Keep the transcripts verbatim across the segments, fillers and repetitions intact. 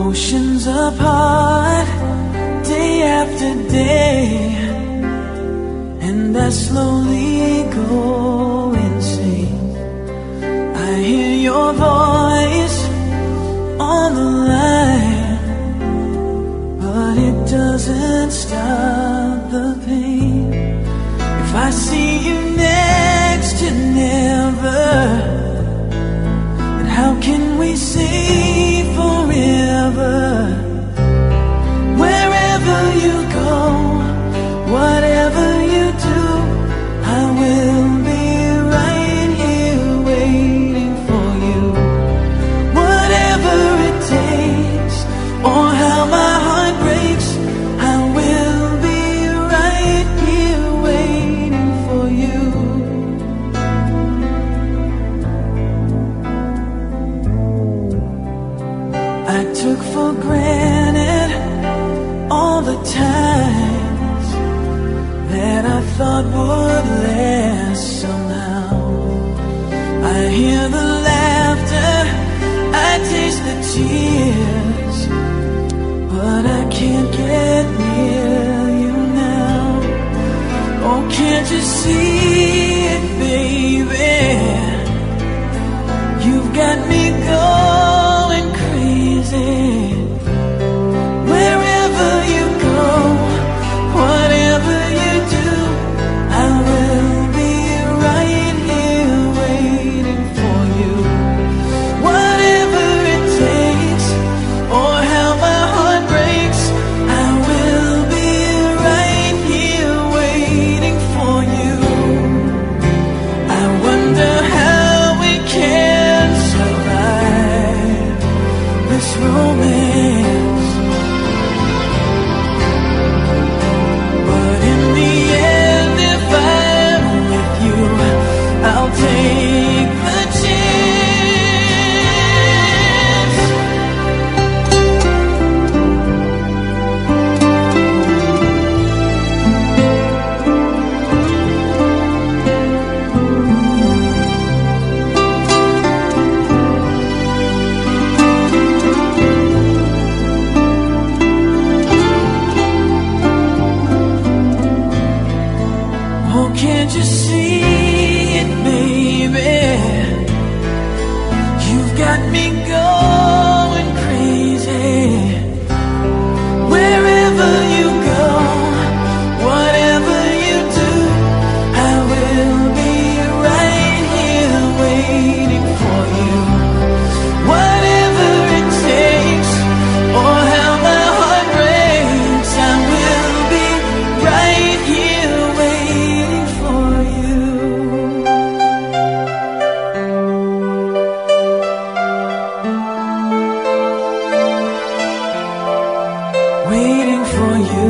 Oceans apart, day after day, and I slowly go insane. I hear your voice on the line, but it doesn't stop the pain. If I see you next to never, then how can we say forever? Wherever you go, whatever you do, I will be right here waiting for you. Whatever it takes, or how my heart breaks, I will be right here waiting for you. I took for granted all the times that I thought would last somehow. I hear the laughter, I taste the tears, but I can't get near you now. Oh, can't you see it, baby? You've got me going crazy. Wherever you go, whatever you do, I will be right here waiting for you. Whatever it takes, or how my heart breaks, I will be right here waiting for you. I wonder how we can survive this romance, but in the end, if I'm with you, I'll take the chance. Oh, can't you see it, baby? You've got me going crazy. Wherever you go, whatever you do, I will be right here waiting for you. Whatever it takes, or how my heart breaks, I will be right here waiting for you. Waiting for you.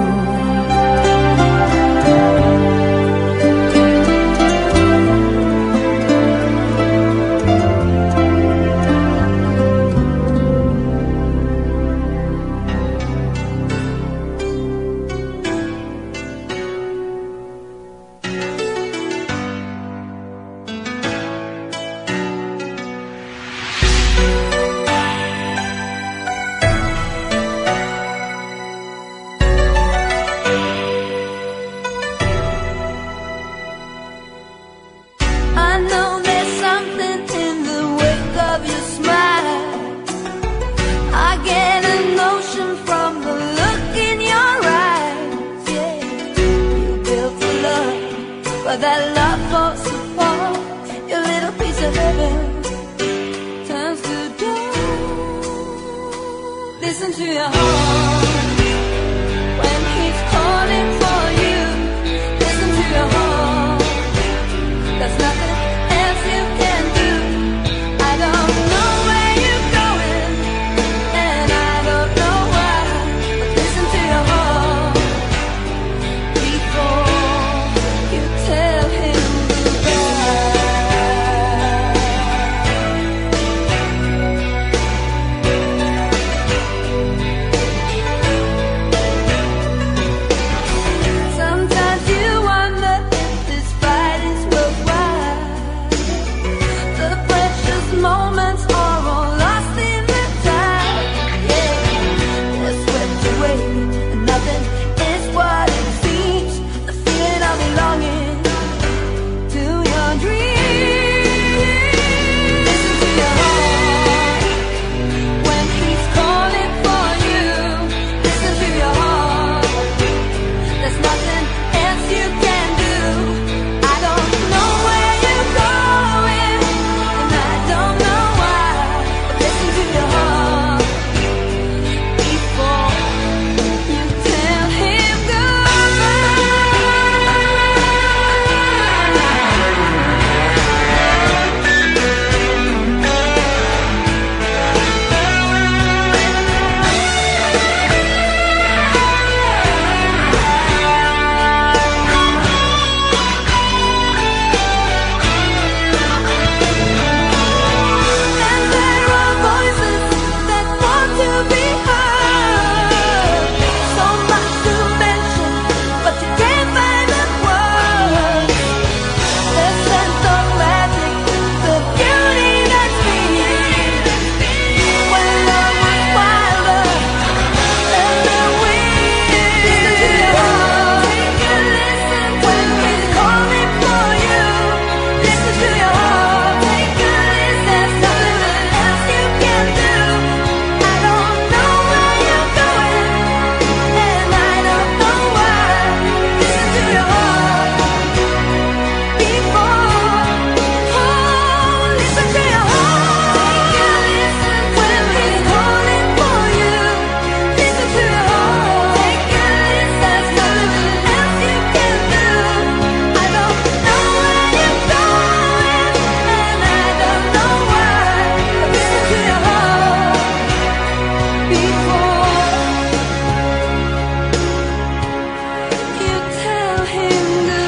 I know there's something in the wake of your smile. I get a notion from the look in your eyes. Yeah, you built a love, but that love falls apart. Your little piece of heaven turns to dust. Listen to your heart when he's calling for you. Listen to your heart. There's nothing else you can do. I don't know where you're going, and I don't know why, but listen to your heart before you tell him goodbye. before you tell him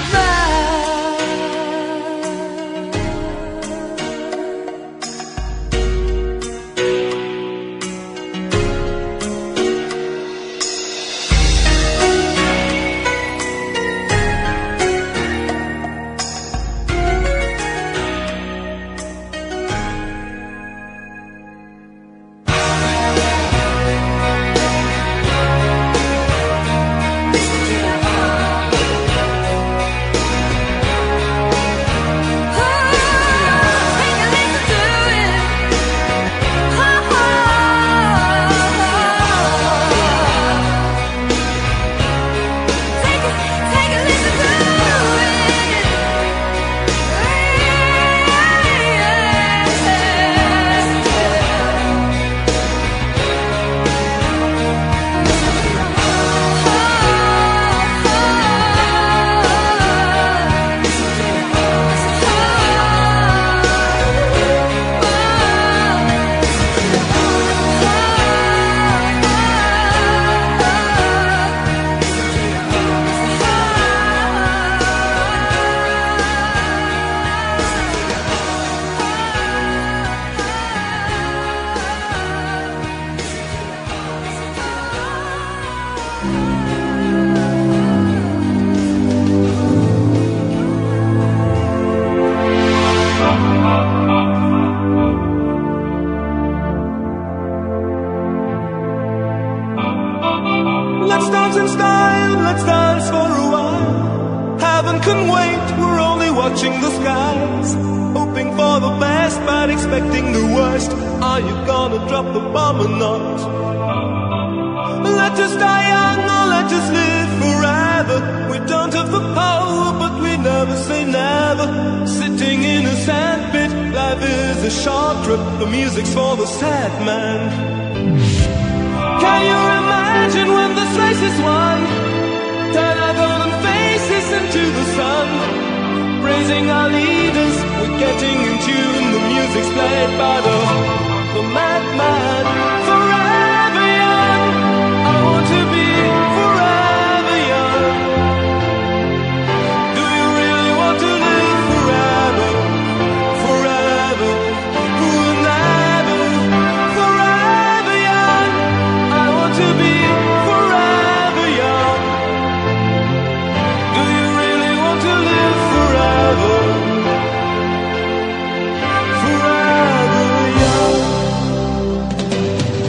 Let's dance in style, let's dance for a while. Heaven can wait, we're only watching the skies. Hoping for the best, but expecting the worst. Are you gonna drop the bomb or not? Let us die young or let us live forever. We don't have the power, but we never say never. Sitting in a sandpit, life is a short trip. The music's for the sad man. Can you imagine when this race is won? Turn our golden faces into the sun. Praising our leaders, we're getting in tune. The music's played by the, the madman. Forever young, I want to be forever young. Do you really want to live forever? Forever, forever, forever young. I want to be forever young. Do you really want to live forever? Forever young.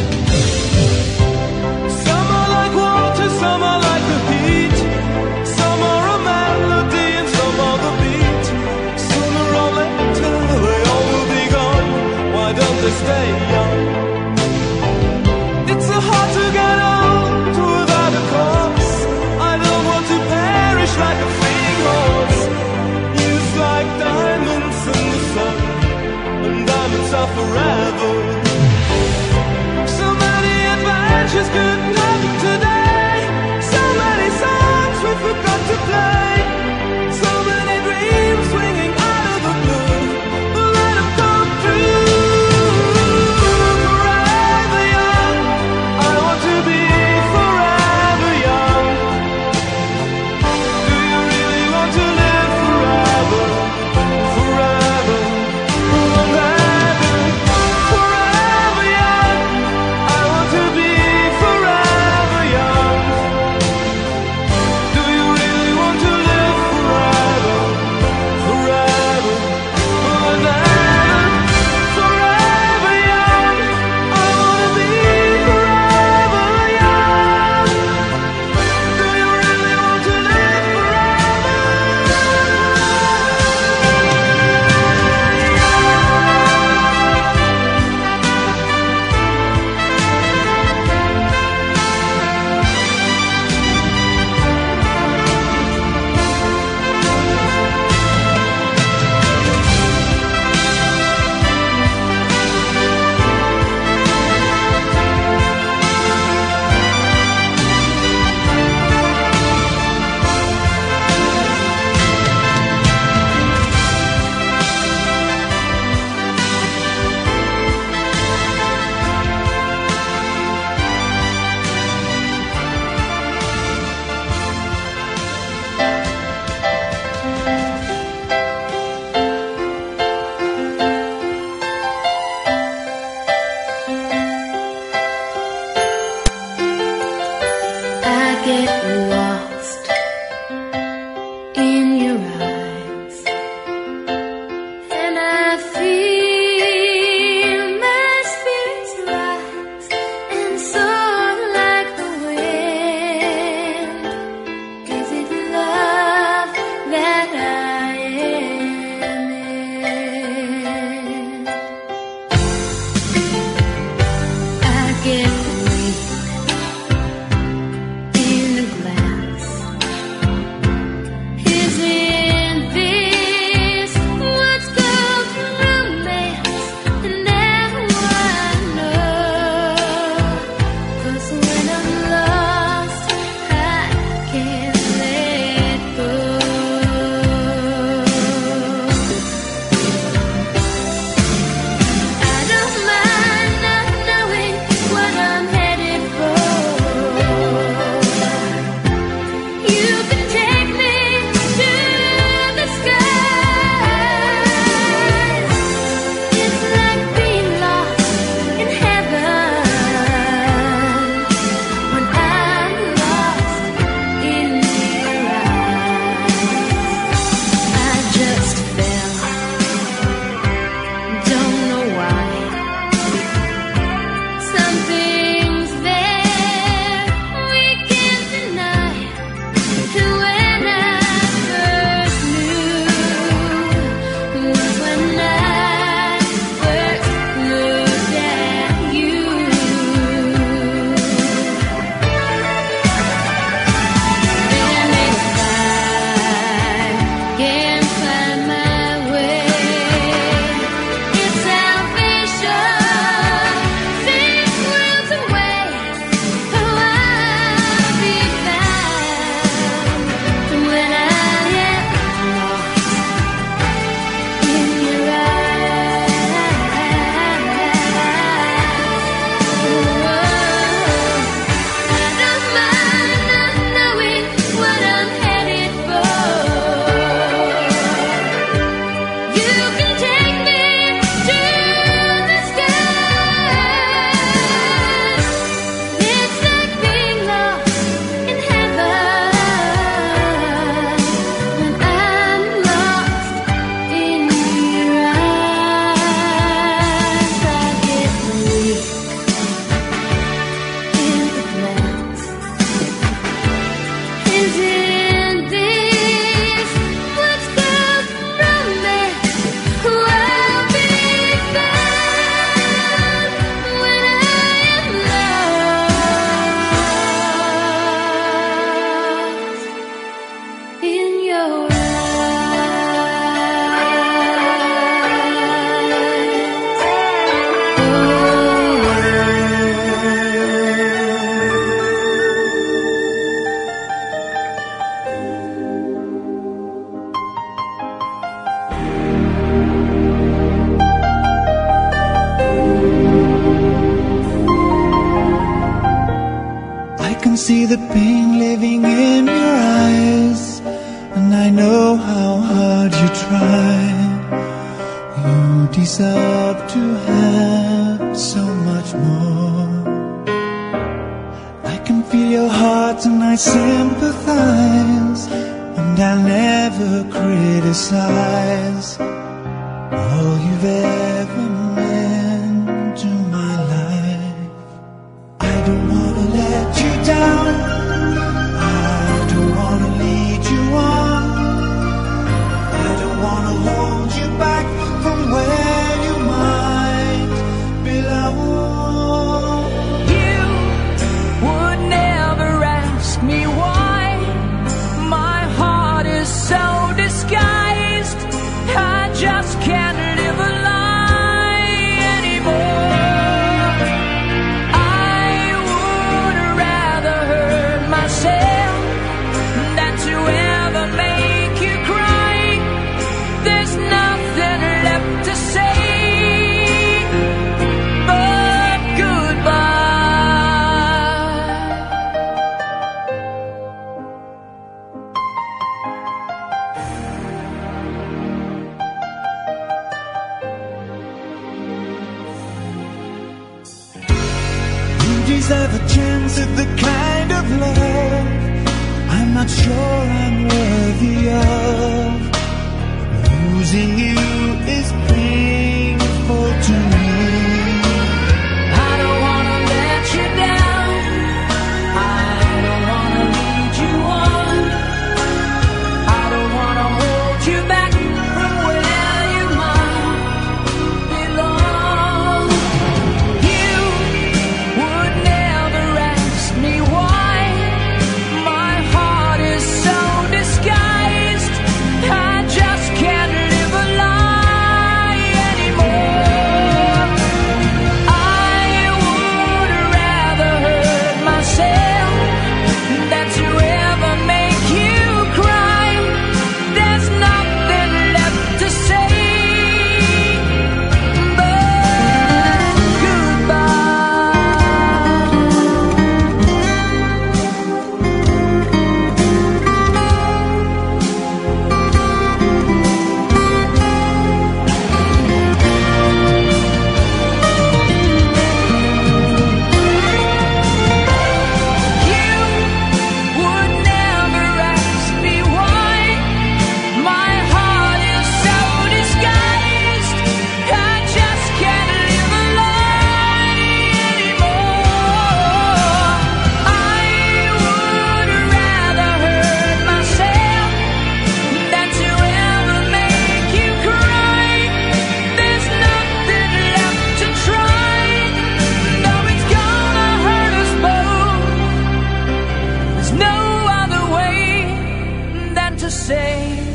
see the pain living in your eyes, and I know how hard you try. You deserve to have so much more. I can feel your heart and I sympathize, and I'll never criticize all you've ever meant to my life. I don't wanna let you down, I don't wanna lead you on, I don't wanna hold you back from where you might belong. You would never ask me why my heart is so disguised. I just can't live a lie anymore. I would rather hurt a chance at the kind of love I'm not sure I'm worthy of. Losing you is painful to me. I don't wanna let you down, I don't wanna lead you on, I don't wanna hold you back from where you might belong. You would never ask me why, my heart is so disguised, I just can't live a lie anymore. I would rather hurt myself than to ever make you cry. There's nothing left to say but goodbye. You would never ask me why, my heart is so disguised, I just can't live a lie anymore. I would rather hurt myself than to ever make you cry. There's nothing left to try, though it's gonna hurt us both. There's no other way than to say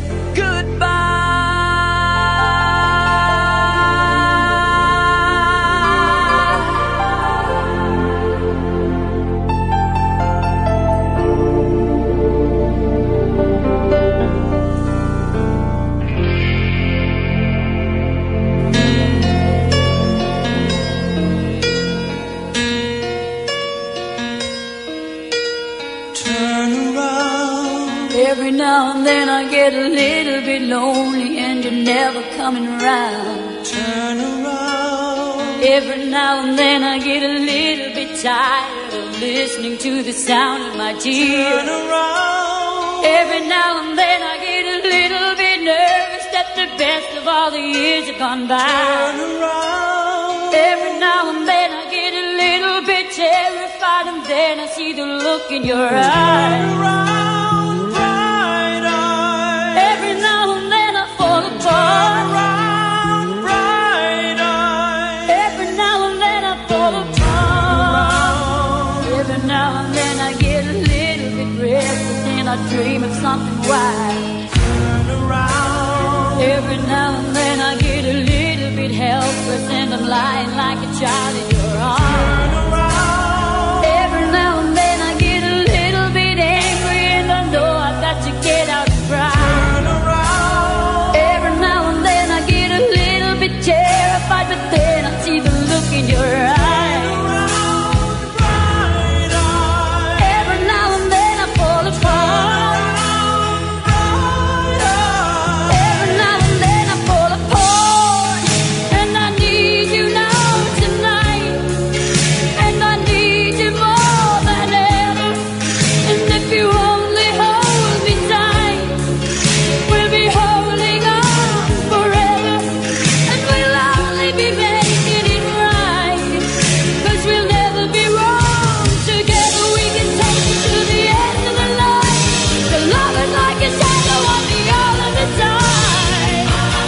Turn around, Every now and then I get a little bit lonely and you're never coming around. turn around. Every now and then I get a little bit tired of listening to the sound of my Turn tears. around, Every now and then I get a little bit nervous that the best of all the years have gone turn by. around. Every now and then I get a little bit terrified and then I see the look in your Turn eyes. around, bright eyes. Every now and then I fall Turn apart. around, bright eyes. Every now and then I fall apart. Every now and then I get a little bit restless and I dream of something wild. Turn around, Every now and then I get a little bit helpless and I'm lying like a child in your arms. turn around. Every now and then I get a little bit angry and I know I've got to get out and cry. Turn around, Every now and then I get a little bit terrified, but then I see the look in your eyes. around, bright eyes. Every now and then I fall apart. Bright eyes. Every now and then I fall apart. And I need you now tonight. And I need you more than ever. And if you only hold me tight, we'll be holding on forever. And we'll only be making it right. 'Cause we'll never be wrong. Together we can take it to the end of the line. The love is like a shadow on me all of the time.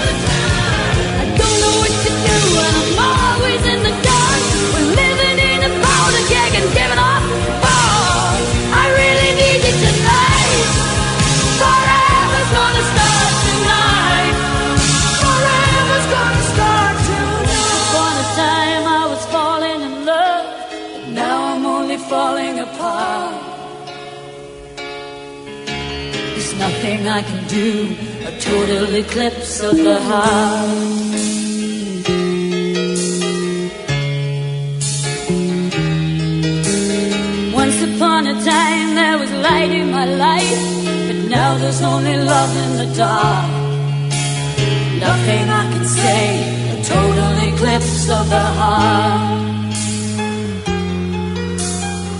I don't know what to do and I'm always in the dark. We're living in a powder keg and giving off balls. I really need you tonight. Forever's gonna start tonight. Forever's gonna start tonight. Upon a time I was falling in love, but now I'm only falling apart. There's nothing I can do, a total eclipse of the heart. Once upon a time there was light in my life, but now there's only love in the dark. Nothing I can say, a total eclipse of the heart.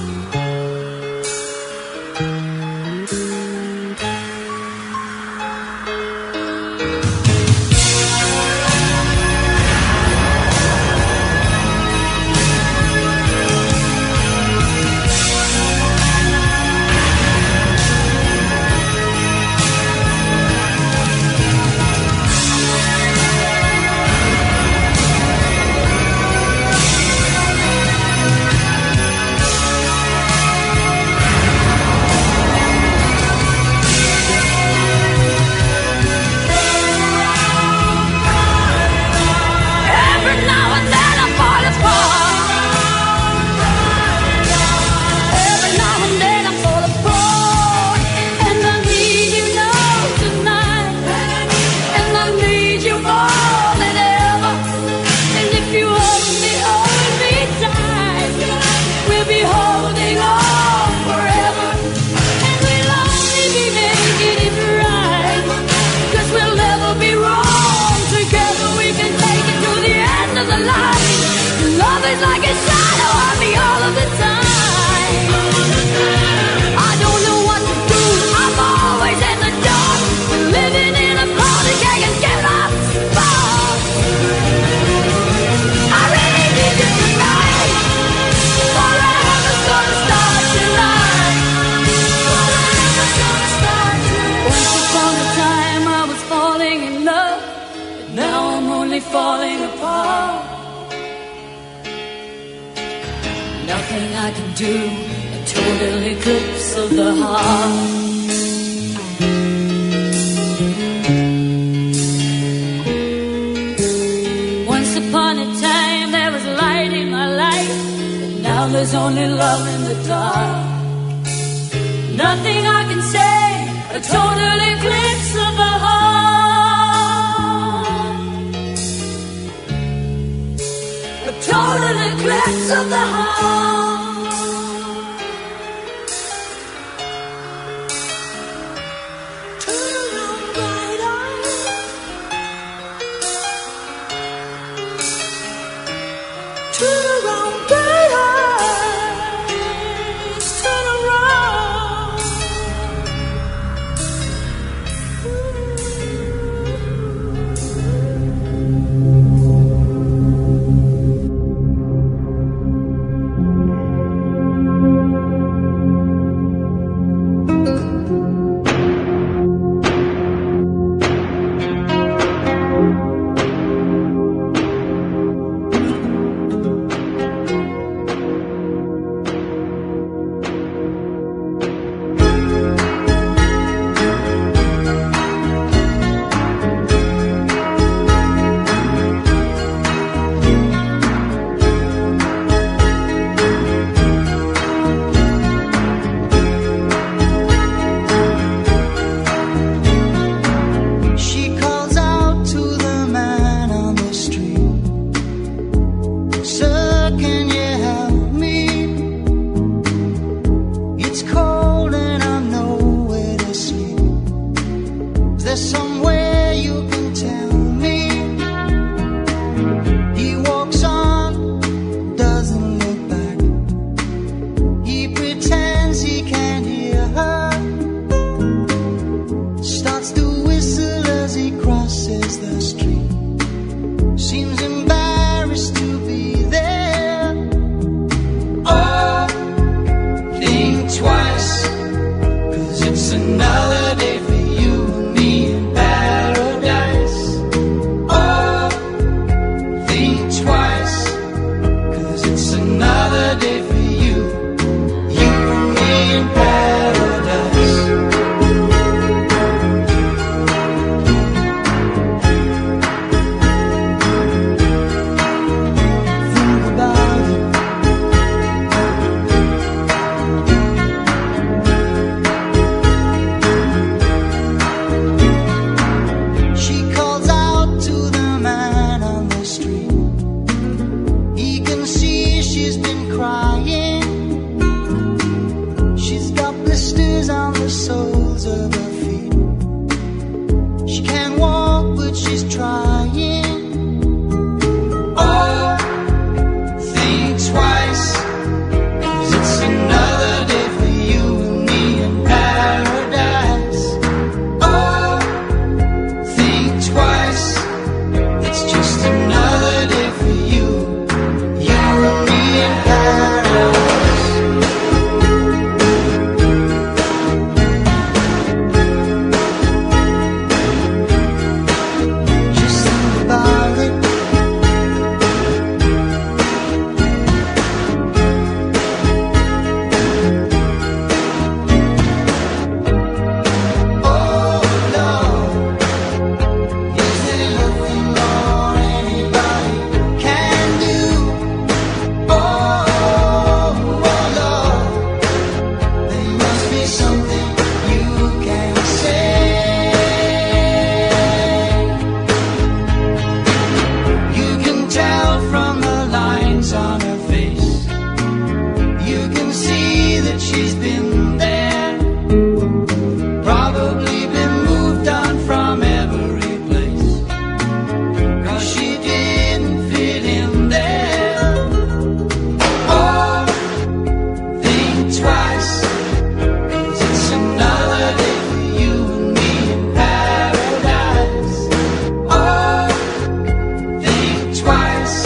I can do, a total eclipse of the heart. Once upon a time there was light in my life, but now there's only love in the dark. Nothing I can say, a total eclipse of the heart. A total eclipse of the heart. Turn around, bright eyes. Turn around, bright eyes. Turn around.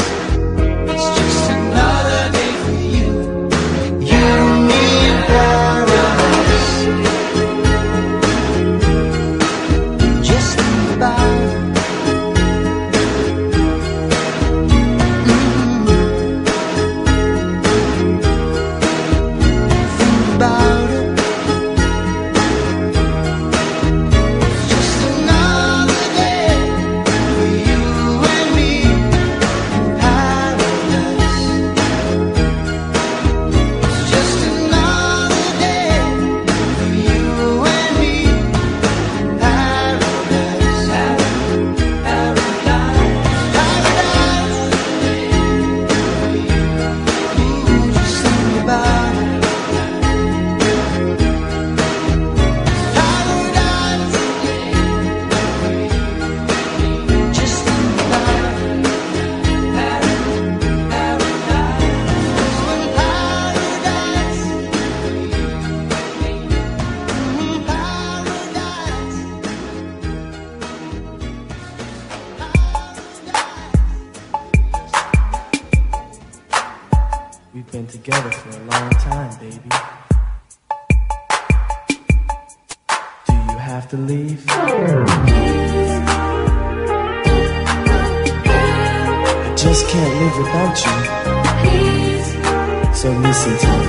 It's just another day for you, you and me in paradise. together for a long time, baby. Do you have to leave? I just can't live without you. So listen to me.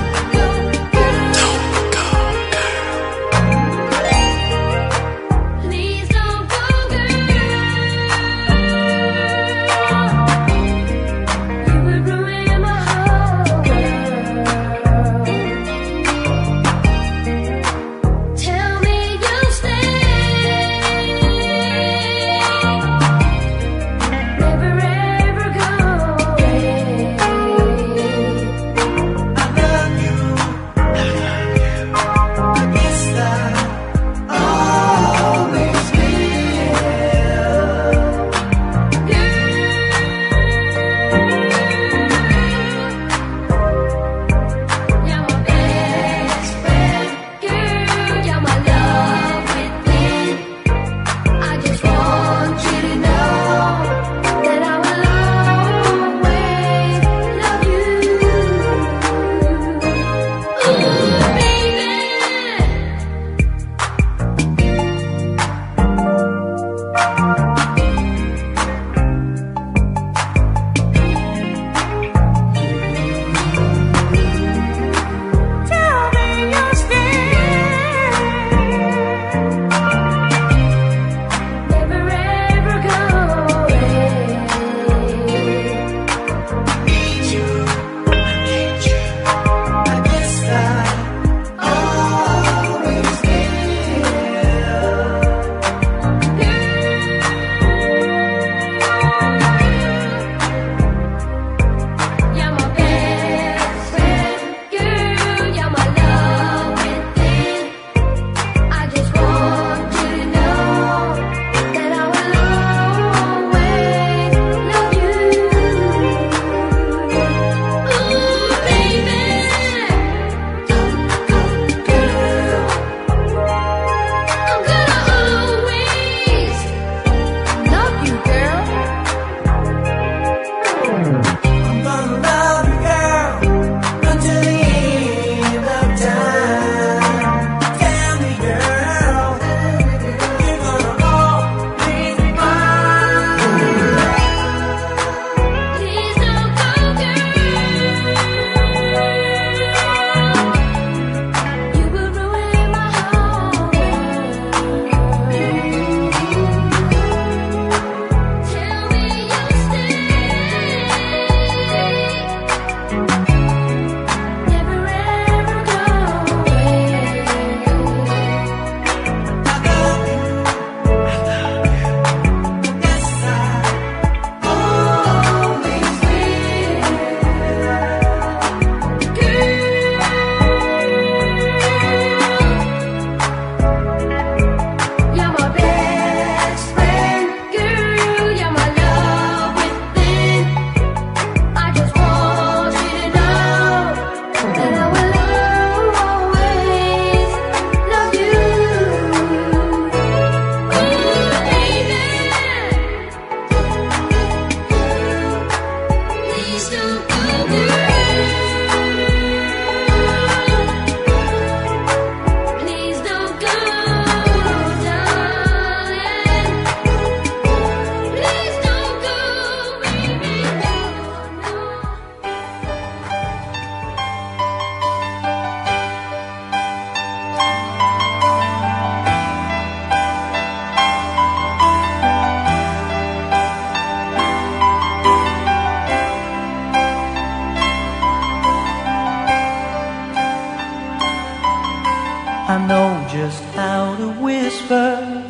I know just how to whisper,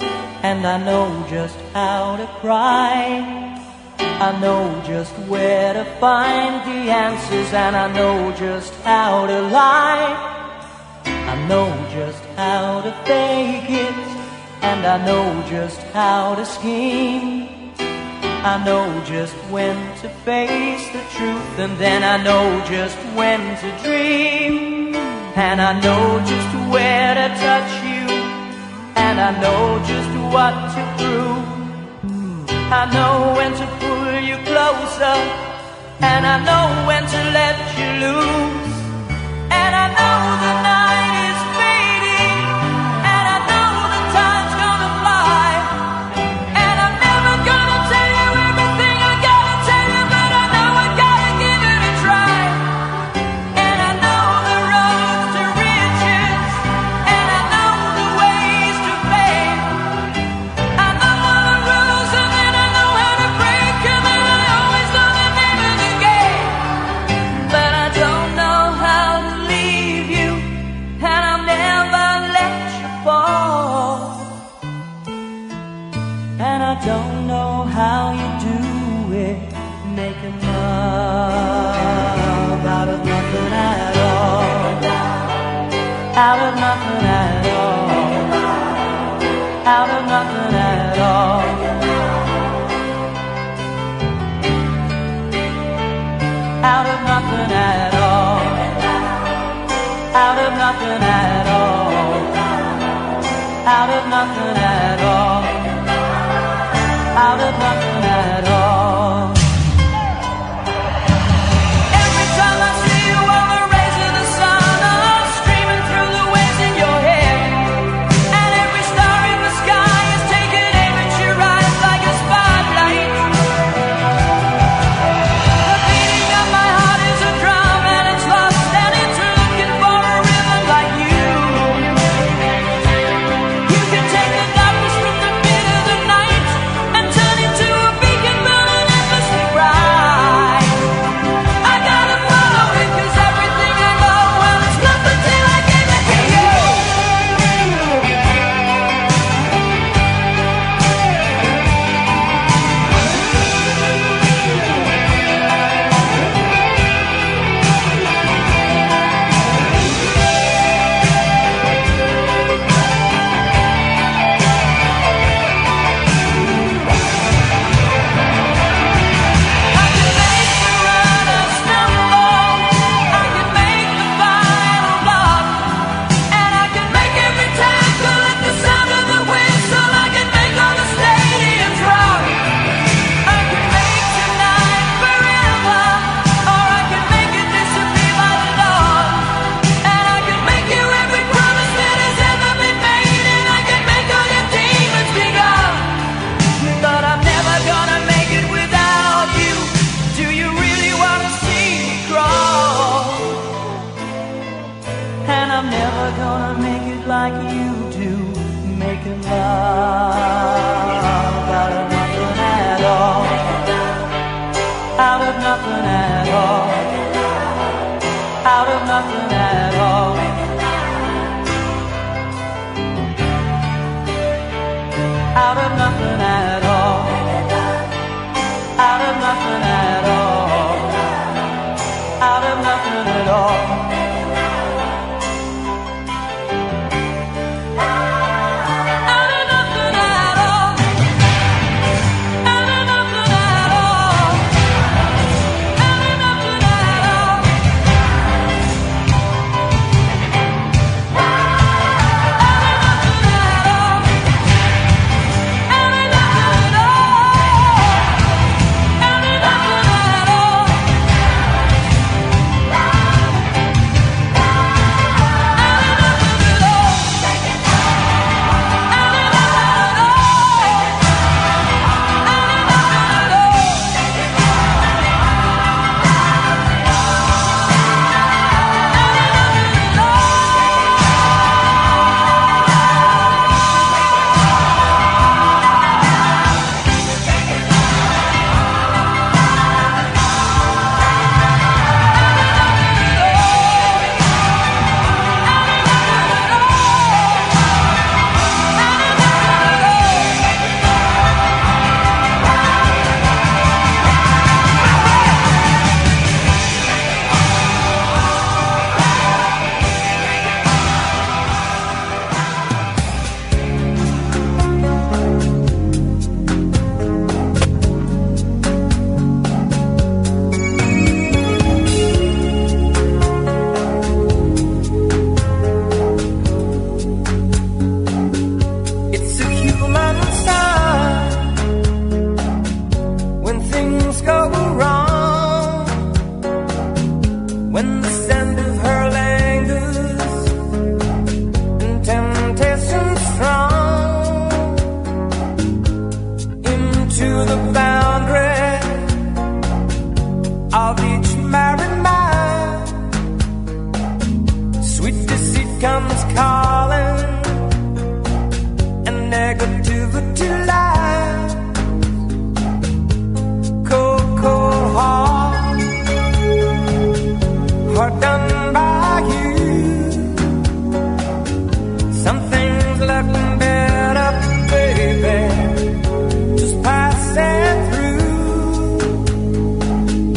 and I know just how to cry. I know just where to find the answers, and I know just how to lie. I know just how to fake it, and I know just how to scheme. I know just when to face the truth, and then I know just when to dream. And I know just where to touch you, and I know just what to prove. I know when to pull you closer, and I know when to let you loose. out of nothing at all, out of nothing at all. Out of nothing at all, out of nothing at all, out of nothing at all, out of nothing at all. Every time I see you on the rays of the sun, I'm streaming through the waves in your hair, and every star in the sky is taking aim at your eyes like a spotlight.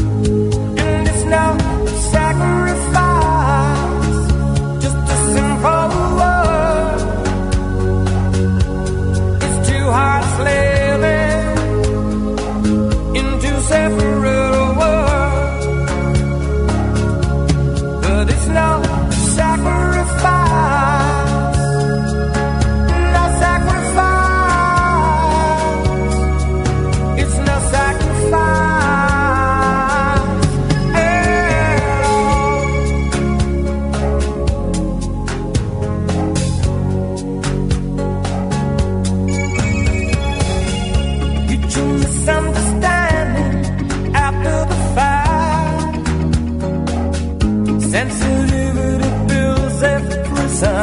Sacrifice, just a simple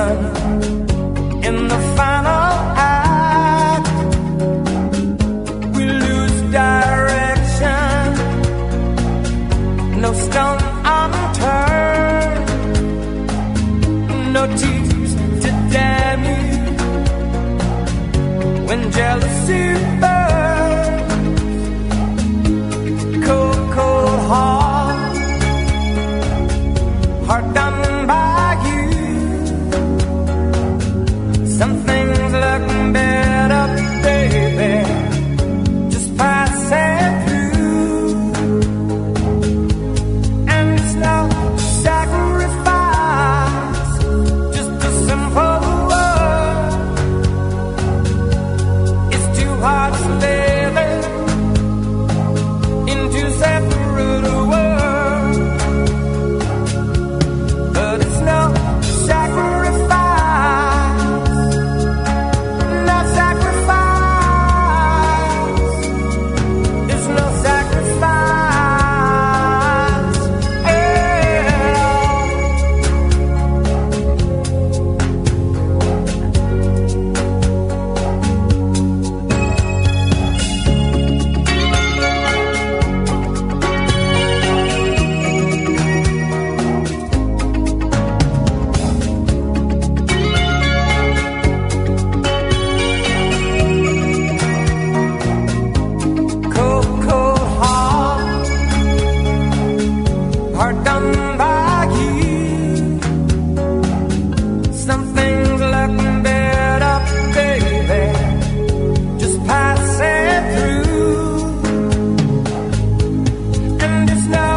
woman in the final act. We lose direction, no stone unturned, no tears to damn you. When jealousy burns, cold, cold heart, heart done by you. Some things look better, baby, just passing through. And it's no sacrifice, just a simple word. It's two hearts living in two separate worlds. But it's no sacrifice, no sacrifice. It's no sacrifice at all. Cold, cold heart, heart done by you. Some things look better, baby, just passing through. And it's no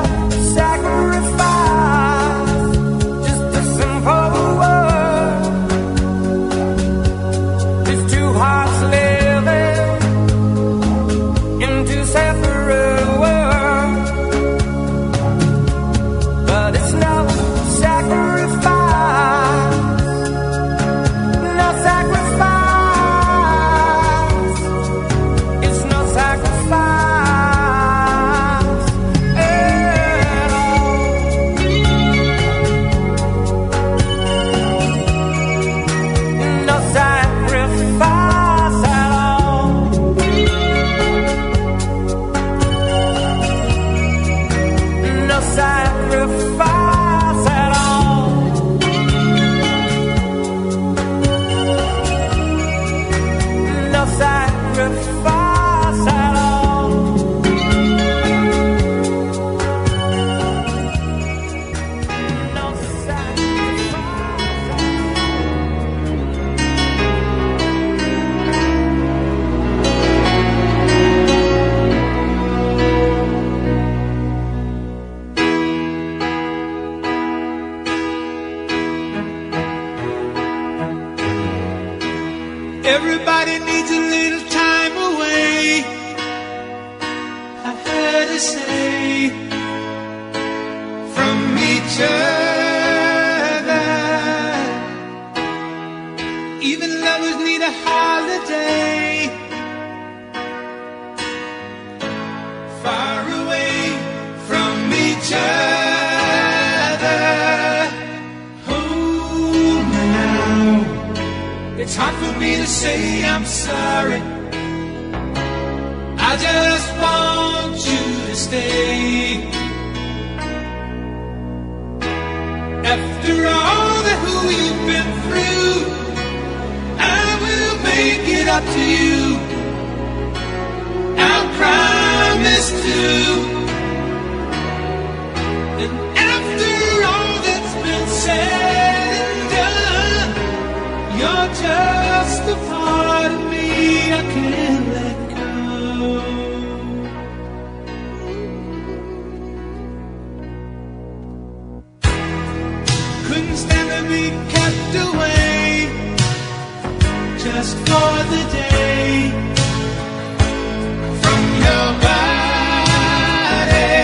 sacrifice, just a simple word. It's two hearts living in two separate worlds. But it's no sacrifice, no sacrifice. It's no sacrifice at all. No sacrifice at all. No sacrifice at all. No sacrifice at all. No Everybody needs a little time away, I heard her say, from each other. Even lovers need a holiday, far away from each other. Hold me now, it's hard for me to say I'm sorry. I just want you to stay. After all that we've been through, I will make it up to you. I'll promise to. And after all that's been said and done, you're just a part of me I can't let go. Couldn't stand to be kept away just for the day from your body.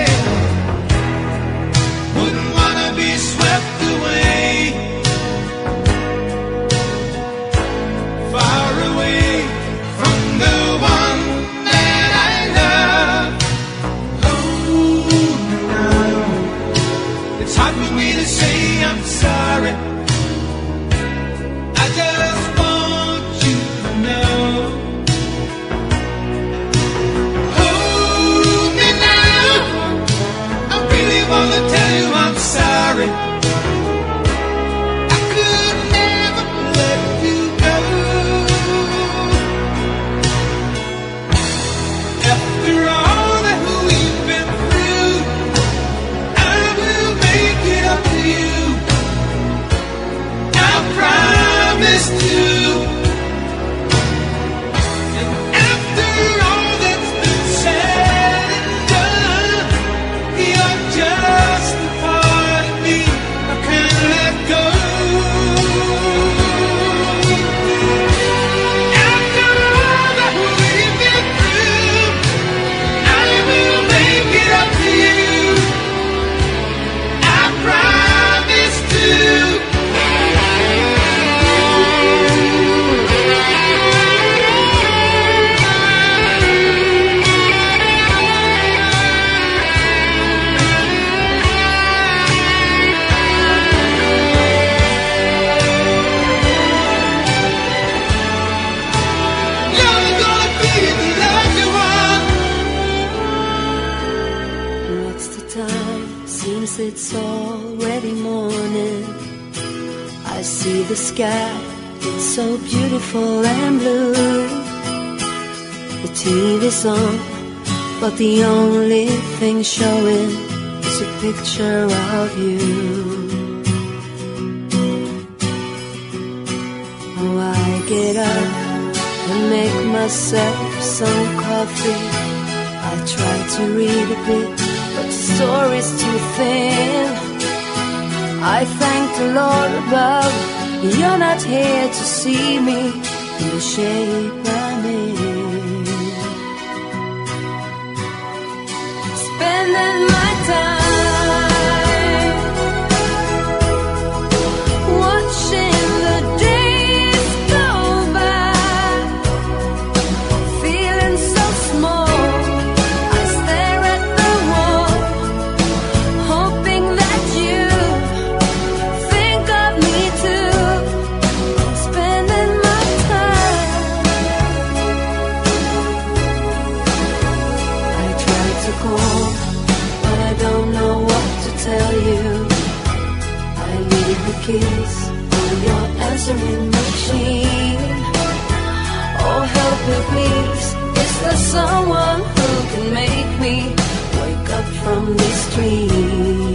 Wouldn't wanna be swept away, far away from the one that I love. Oh, no, it's hard for me to say I'm sorry. I see the sky, it's so beautiful and blue. The T V's on, but the only thing showing is a picture of you. Oh, I get up and make myself some coffee. I try to read a bit, but the story's too thin. I thank the Lord above, you're not here to see me in the shape I'm in. Spending my time watching the days go by, feeling so small. I stare at the wall, hoping that you think of me too. Spending my time. I try to call, but I don't know what to tell you. I leave the keys on your answering machine. Oh, help me please, is there someone who can make me wake up from this dream?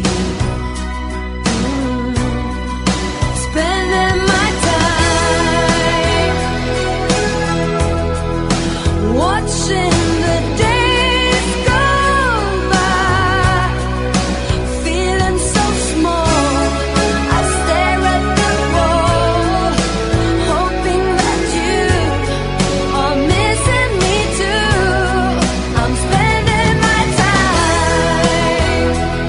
Mm. Spending my time watching the days go by, feeling so small. I stare at the wall, hoping that you are missing me too. I'm spending my time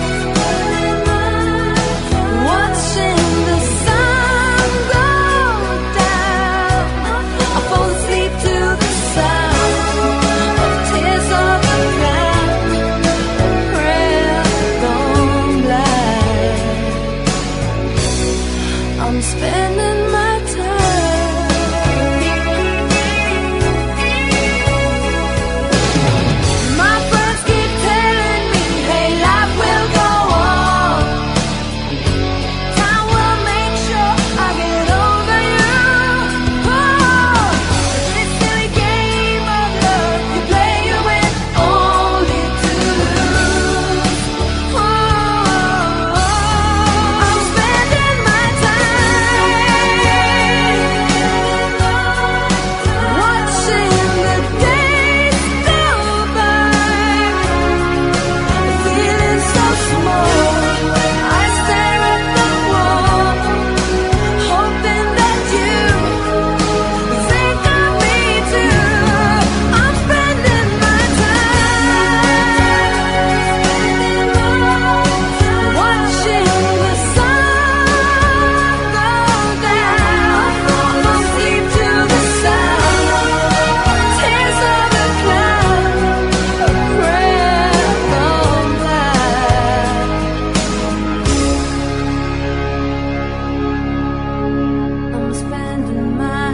watching the sun go down. I fall asleep to the sound of tears of a clown, a prayer gone blind. I'm spending my time. My friends keep telling me, hey, life will go on. Time will make sure I get over you. Oh, this silly game of love you play, you win only to lose. Oh, I'm spending my time watching the days go by, feeling so small. I stare at the wall, hoping that you think of me too. I'm spending my time watching the sun go down. Fall asleep to the sound of tears of a clown, a prayer gone blind. I'm spending my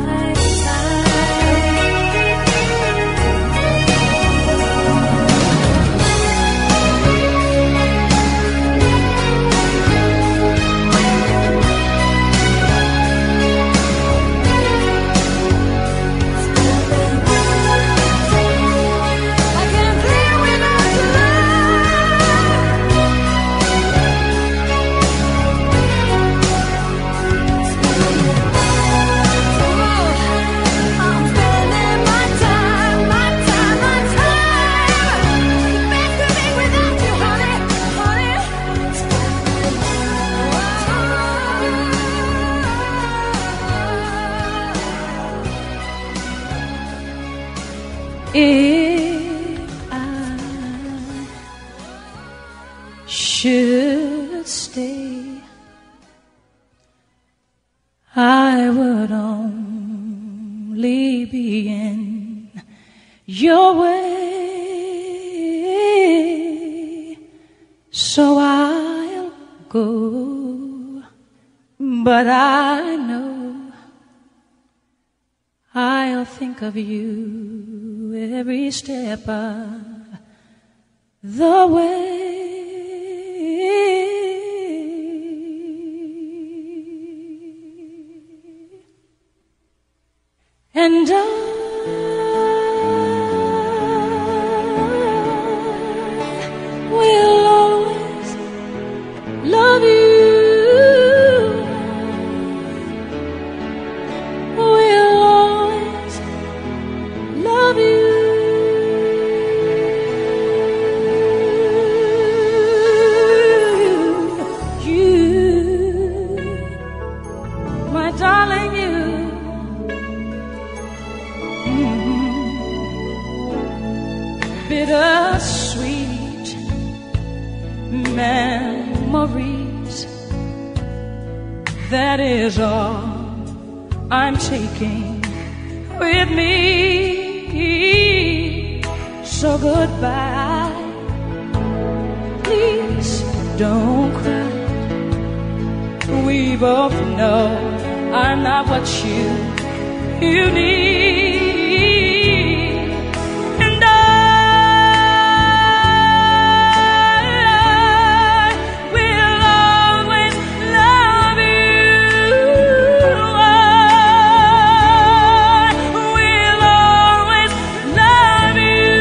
I can't live without your I'm spending my time, my time, my time. Can't live without you, honey, honey. If I should stay, I would only be in your way. So I'll go, but I know I'll think of you every step of the way. And I will always love you. Will always love you. Darling, you, mm-hmm. Bittersweet memories, that is all I'm taking with me. So goodbye, please don't cry. We both know I'm not what you, you need. And I will always love you. I will always love you.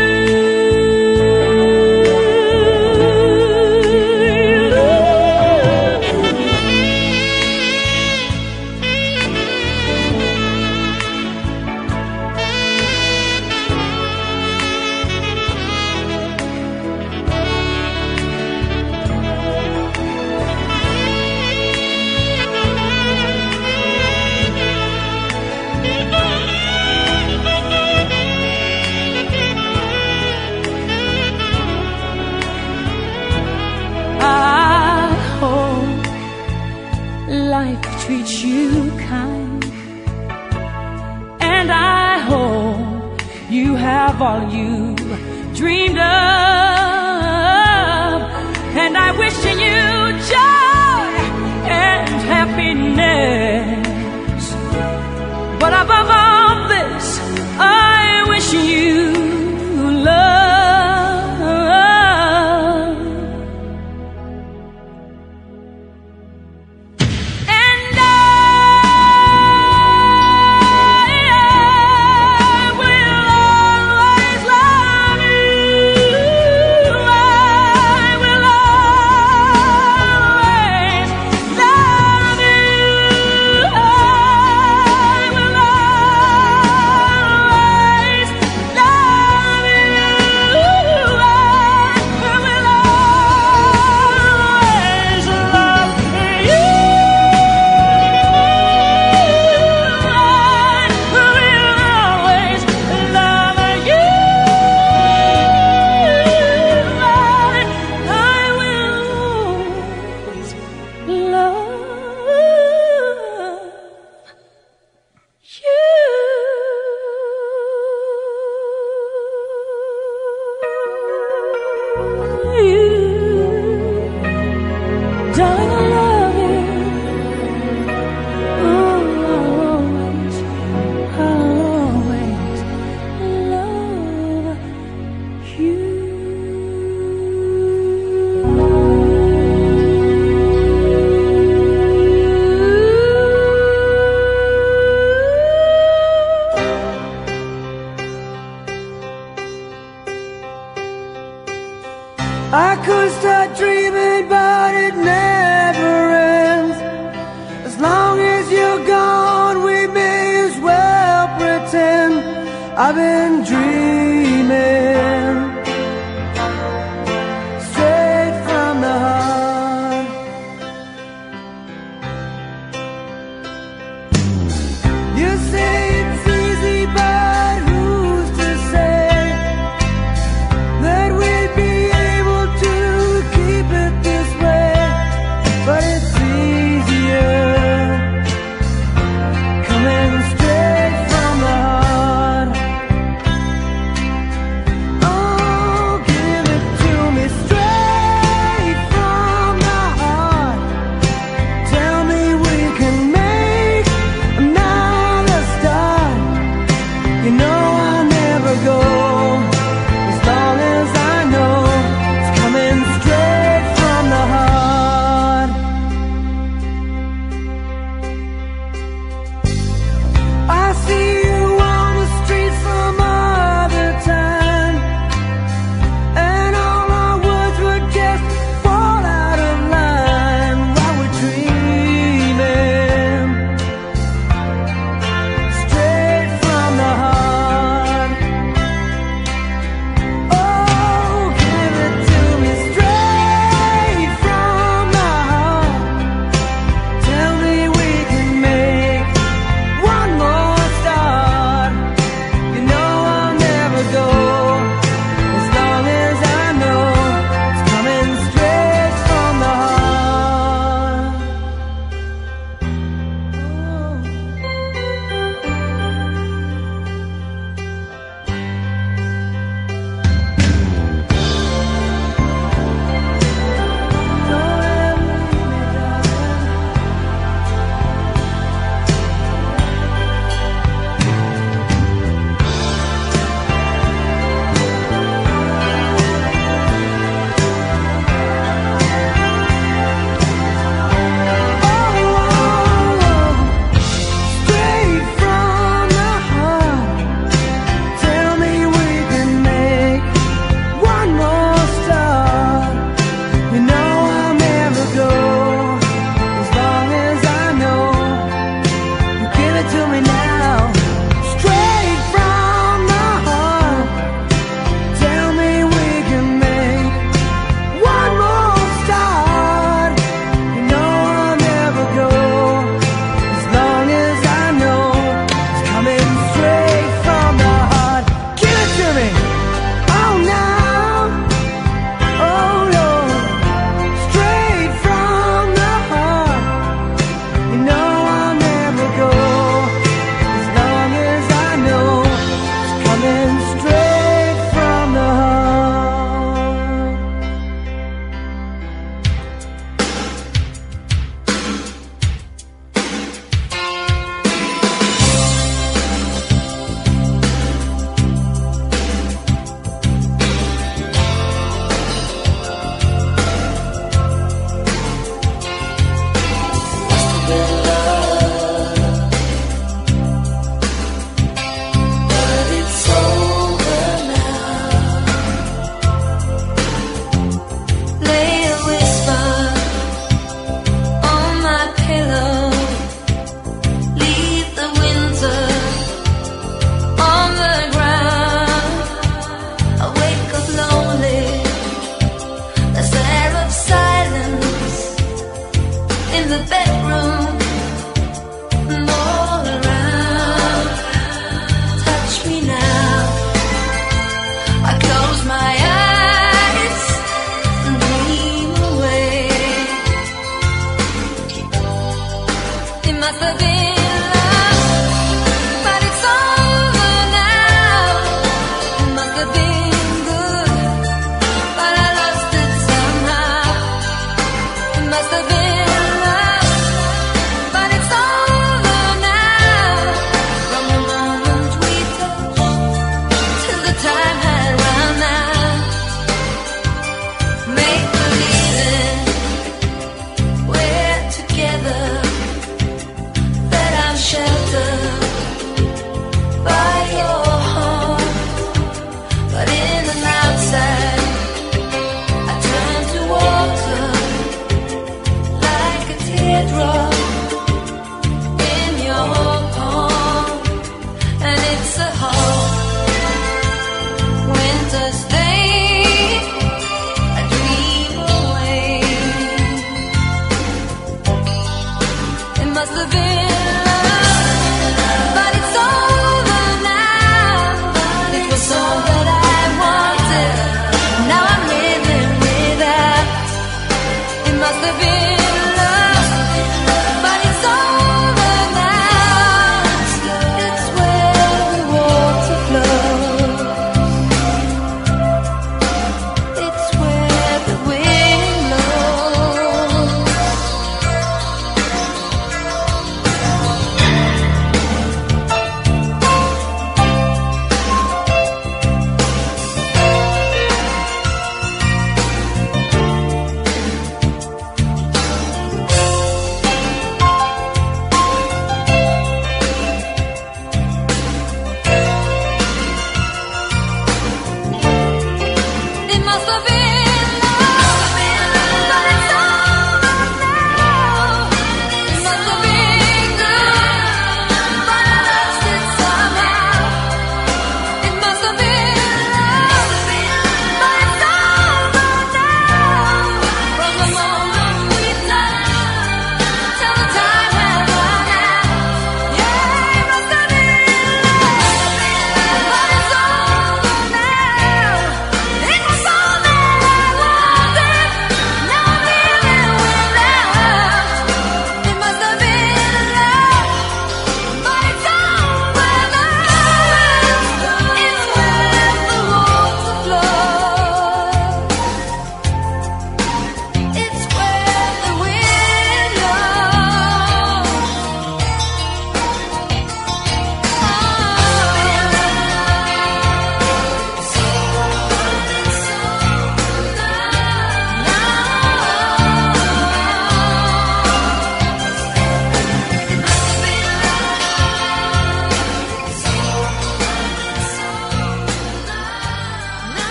Life treats you kind, and I hope you have all you dreamed of, and I wish you joy and happiness. But above all this, I wish you love. I could start dreaming, but it never ends. As long as you're gone, we may as well pretend I've been dreaming straight from the heart. You say it's easy, but who's to say that we'd be able to keep it this way? But it's easier coming straight from the heart.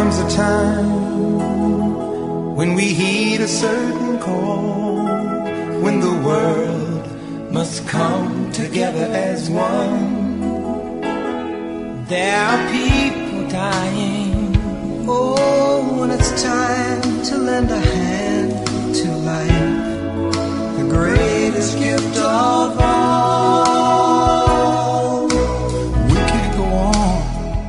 comes a time when we heed a certain call, when the world must come together as one. There are people dying. Oh, when it's time to lend a hand to life, the greatest gift of all. We can't go on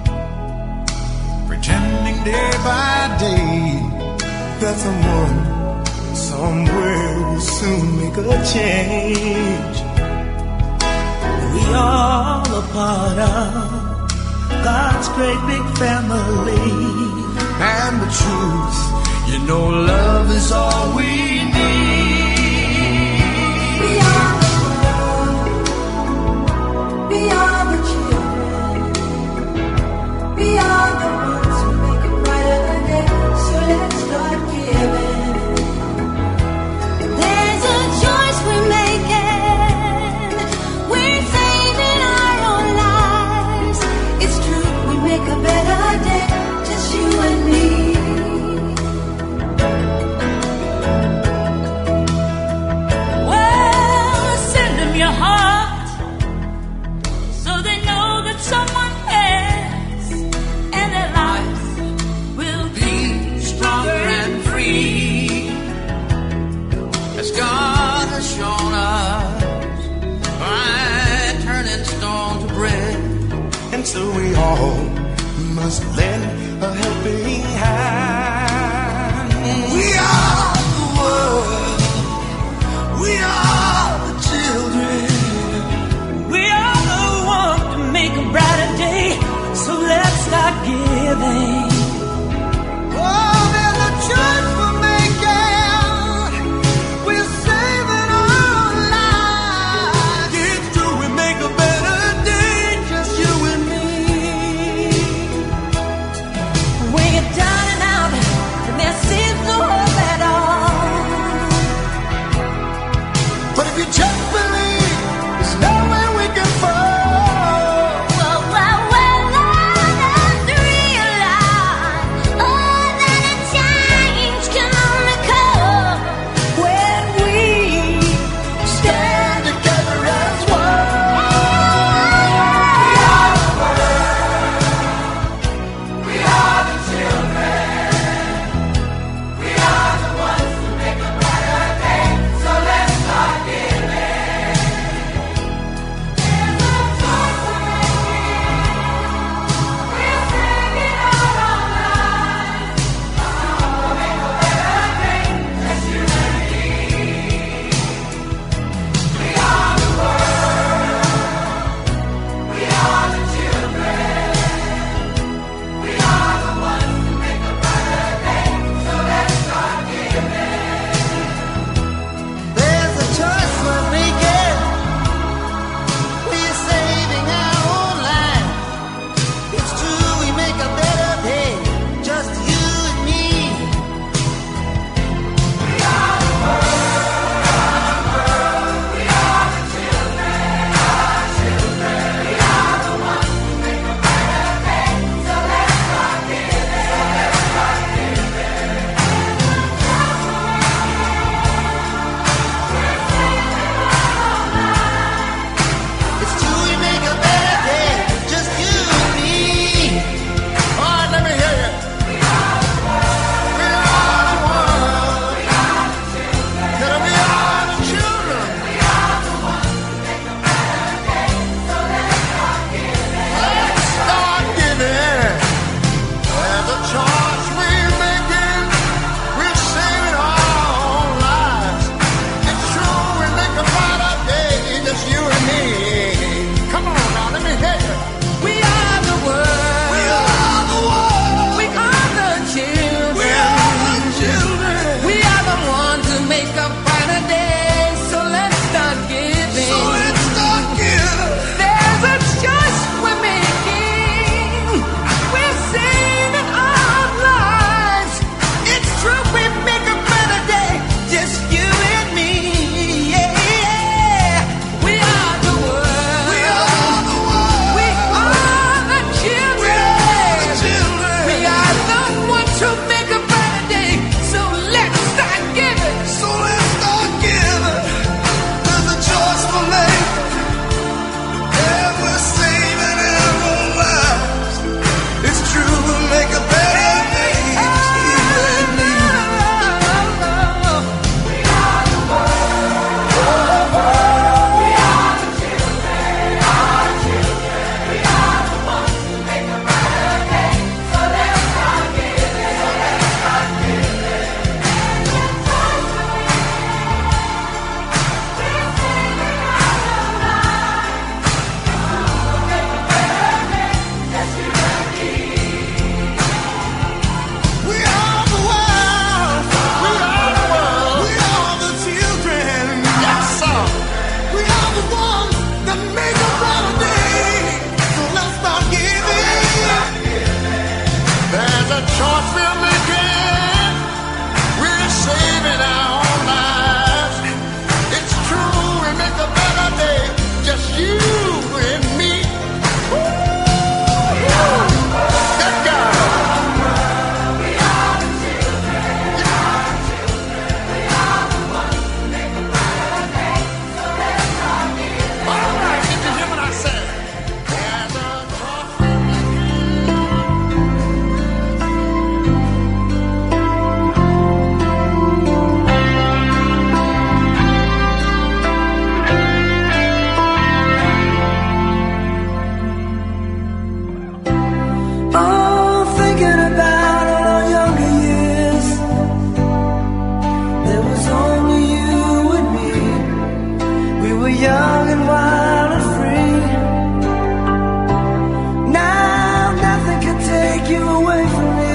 pretending day by day that someone somewhere will soon make a change. We all a part of God's great big family. And the truth, you know, love is all we need. We are the world. We are the children. We are the ones who make a brighter day. So let's start giving. There's a choice we're making. We're saving our own lives. It's true, we make a better day. Just you and me. Well, send them your heart so they know that someone cares, and their lives will be stronger and free, as God has shown us by turning stone to bread. And so we all must lend a helping hand. We are the world. We are the children. We are the one to make a brighter day, so let's start giving. Oh, there's a choice we're making. We're saving our lives. It's true, we make a better day, just you and me. the choice we're making, we're saving our own lives. It's true, we make a better day, just you and me. That guy. We are the children, we are the children, we are the ones who make a better day, so let's rock it. All right, did you hear what I said? There's a choice we're Oh, thinking about all our younger years, there was only you and me. We were young and wild and free. Now nothing can take you away from me.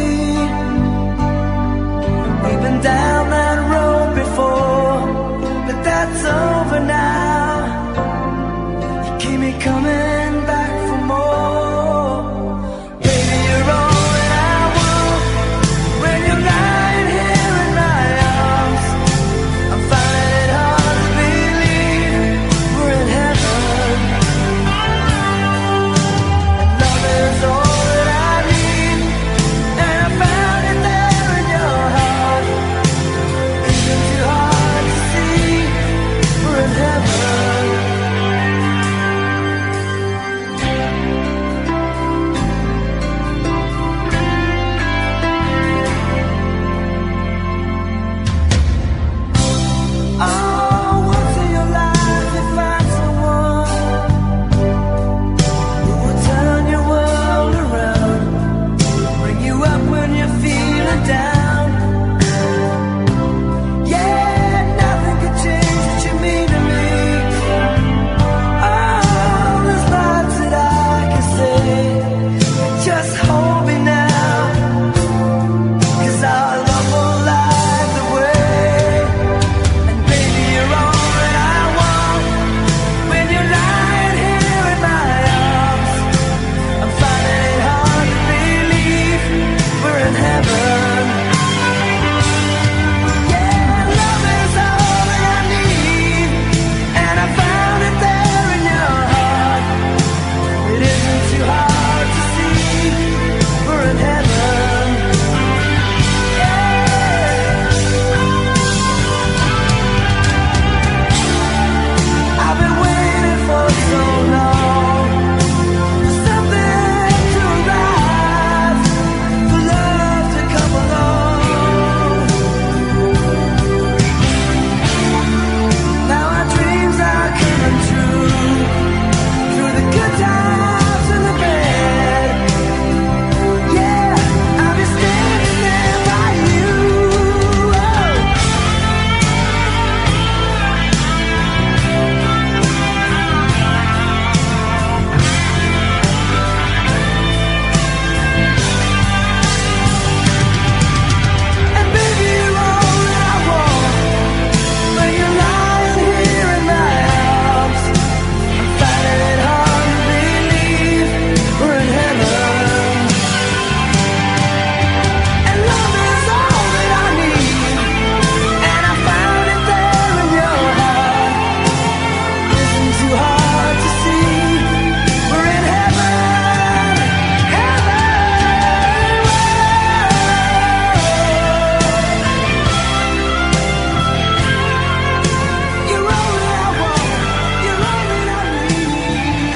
We've been down that road before, but that's over now. You keep me coming back for more. Baby, you're all that I want. When you're lying here in my arms, I'm finding it hard to believe we're in heaven. And love is all that I need, and I found it there in your heart. Isn't too hard to see we're in heaven. Oh, once in your life you find someone who will turn your world around, bring you up when you're feeling down. Yeah, nothing can change what you mean to me. Oh, there's lots that I can say. Just hold me now, 'cause our love won't light the way. And baby, you're all that I want. When you're lying here in my arms, I'm finding it hard to believe we're in heaven. Yeah, love is all that I need, and I found it there in your heart. It isn't too hard to see we're in heaven. I've been waiting for so long for something to arrive, for love to come along. Now our dreams are coming true, through the good times and the bad. Yeah, I'll be standing there by you. Oh. And baby, you're all that I want. When you're lying here in my arms, I'm finding it hard to believe we're in heaven. And love is all that I need, and I found it there in your heart. Isn't too hard to see we're in heaven, heaven. You're all that I want, you're all that I need.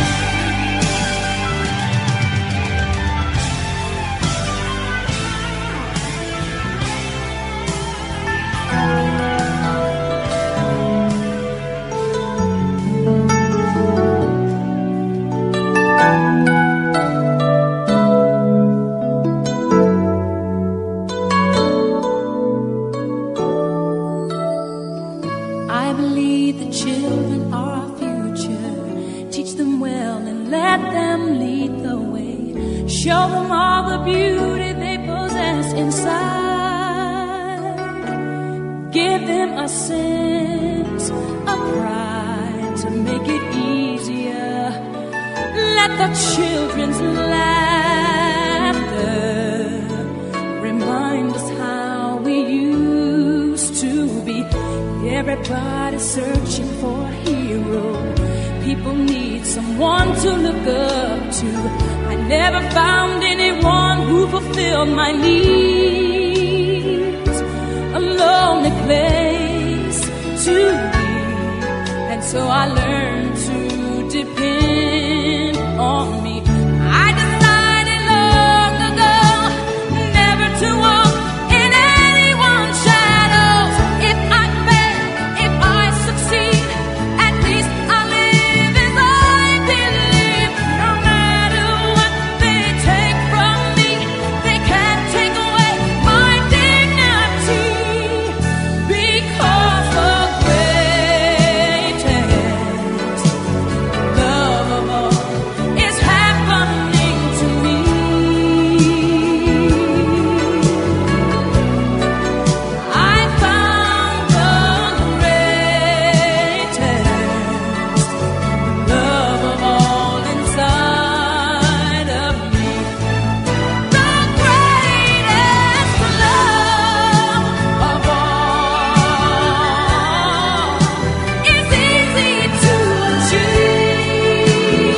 I believe the children are our future. Teach them well and let them lead the way. Show them all the beauty they possess inside. Give them a sense of pride to make it easier. Let the children's laughter is searching for a hero. People need someone to look up to. I never found anyone who fulfilled my needs. A lonely place to be, and so I learned to depend on me. I decided long ago never to walk in anyone's shadows. If I fail, if I succeed, at least I live as I believe. No matter what they take from me, they can't take away my dignity. Because the greatest love of all is happening to me. I found the greatest love of all inside of me. The greatest love of all is easy to achieve.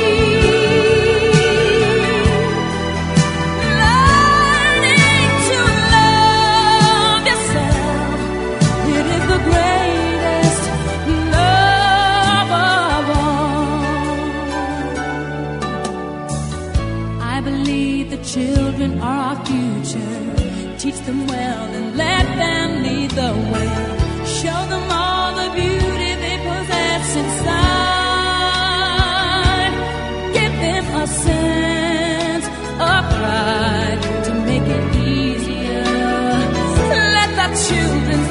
Learning to love yourself, it is the greatest love of all. I believe the children are our future. Teach them well and let them lead the way. Show them all the beauty they possess inside. Give them a sense of pride to make it easier. Let the children's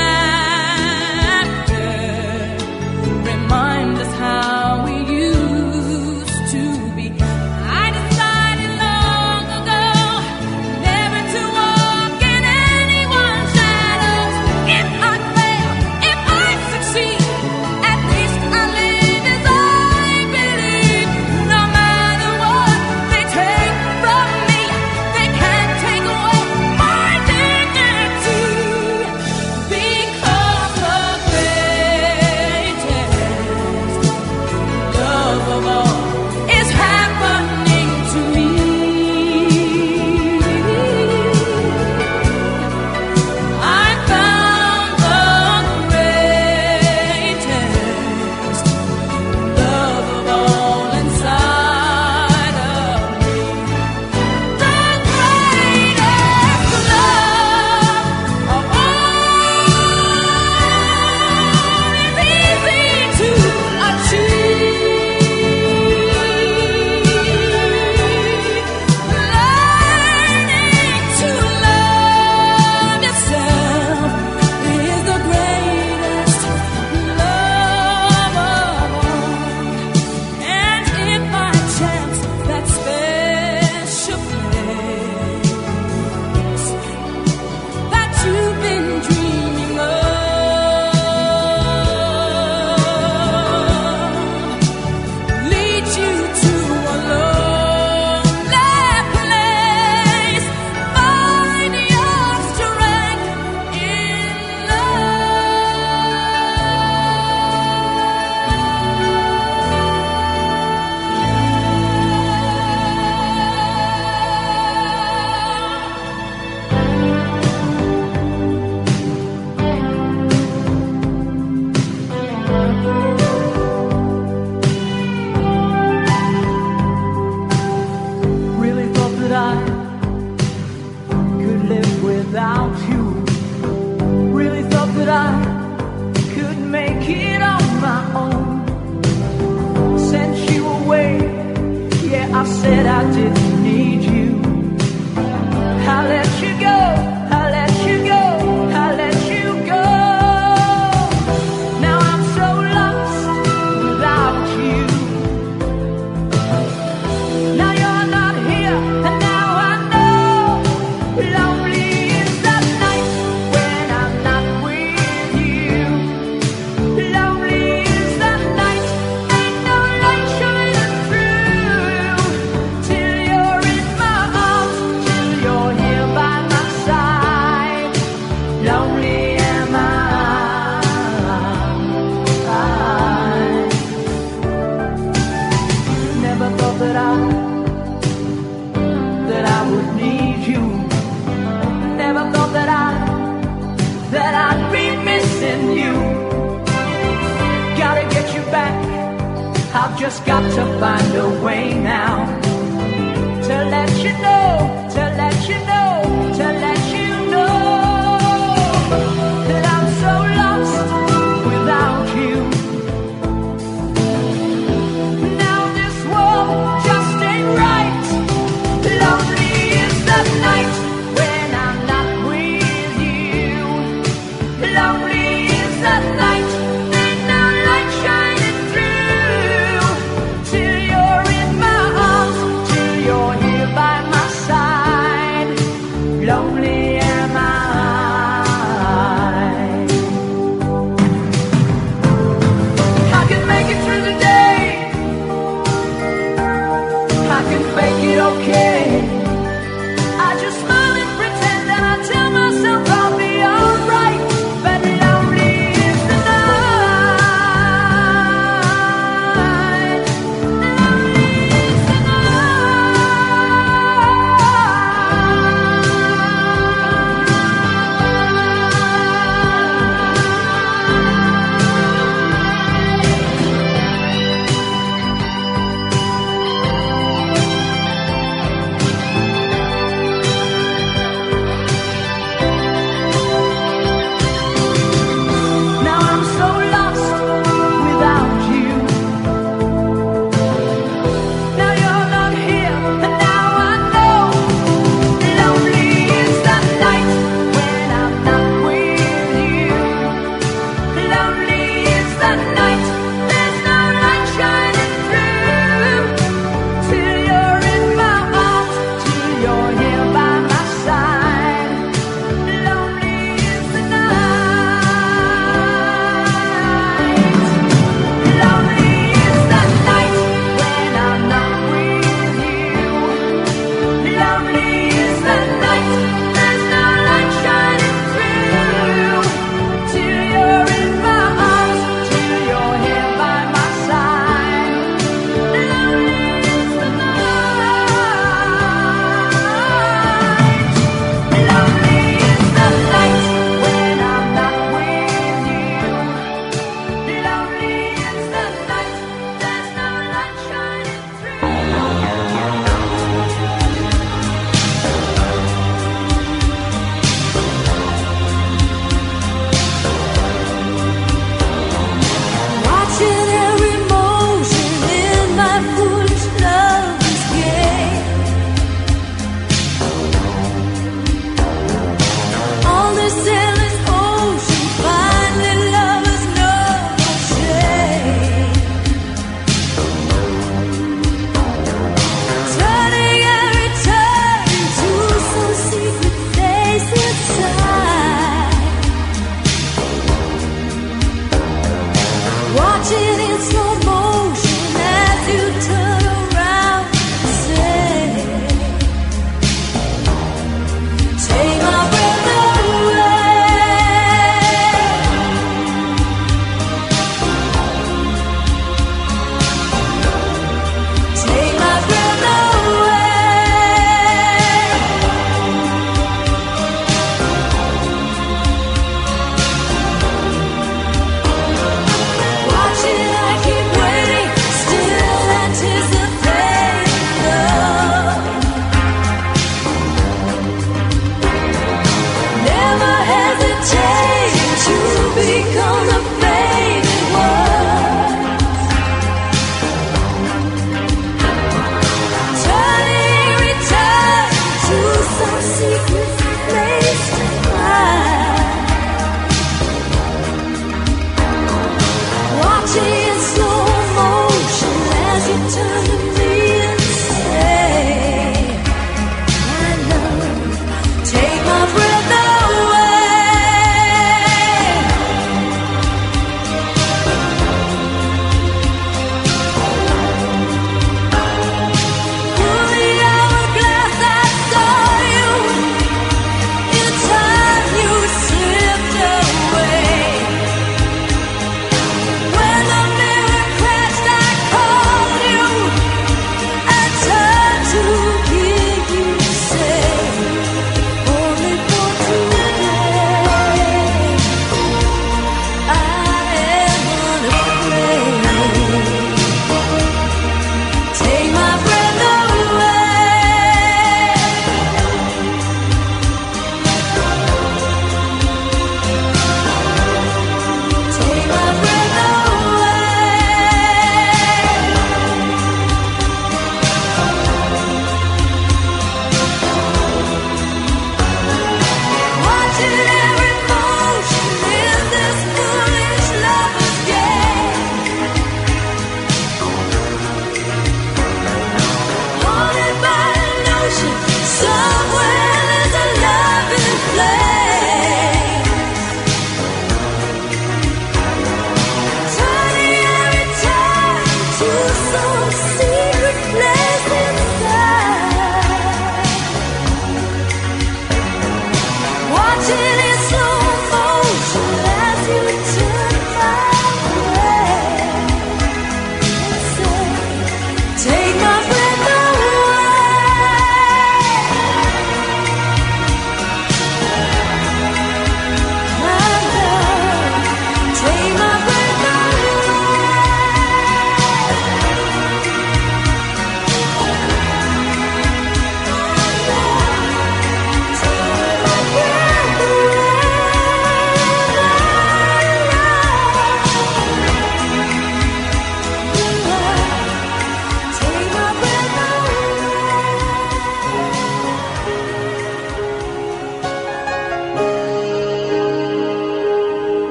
laughter remind us how we used to be. I decided long ago never to walk in anyone's shadows. If I fail, if I succeed, at least I live as I believe. No matter what they take from me, they can't take away my dignity. Because the greatest love of all is happening to me. I found the greatest love of all inside of me. The greatest love of all is easy to achieve. Learning to love yourself is the greatest love of all. And if by chance that special place that you've been dreaming of leads you to a lonely place, find your strength in Really thought that I could live without you. Really thought that I could make it on my own. Sent you away, yeah, I said I didn't need you. I let you go, I let you go, I let you go. Now I'm so lost without you. Now you're not here, and now I know. Lonely is the night when I'm not with you. Lonely is the night, ain't no light shining through till you're just got to find a way now to let you know, to let you know, to let you know that I'm so lost without you. Now this world just ain't right. Lonely is the night when I'm not with you. Lonely is the night, ain't no light shining through. Till you're in my arms, till you're here by my side.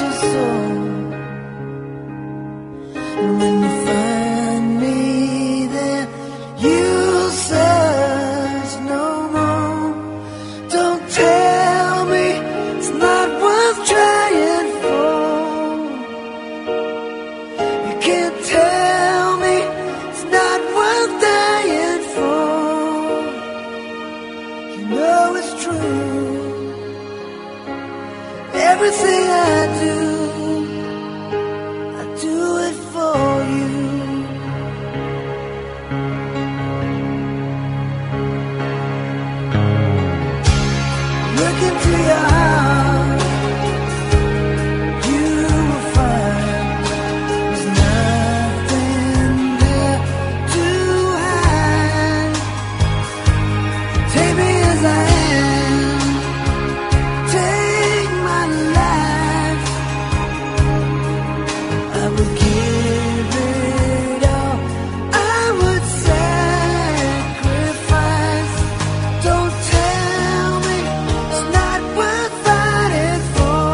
your soul. And when you find me there, you'll search no more. Don't tell me it's not worth trying for. You can't tell me it's not worth dying for. You know it's true. Everything I do, I do it for you. Look into your heart, you will find there's nothing there to hide. Take me as I am, take my life. I would give it all, I would sacrifice. Don't tell me it's not worth fighting for.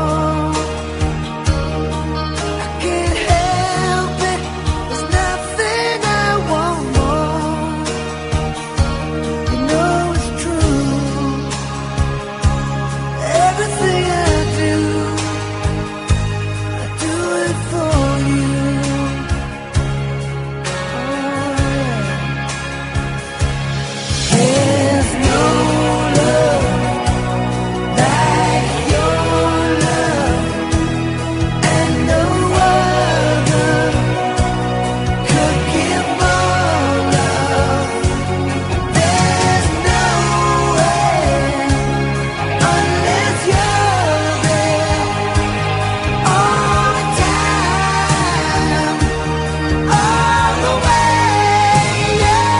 I can't help it, there's nothing I want more. You know it's true. Everything I do, I do it for you. Oh, yeah. There's no love like your love, and no other could give more love. There's no way unless you're there all the time, all the way, yeah.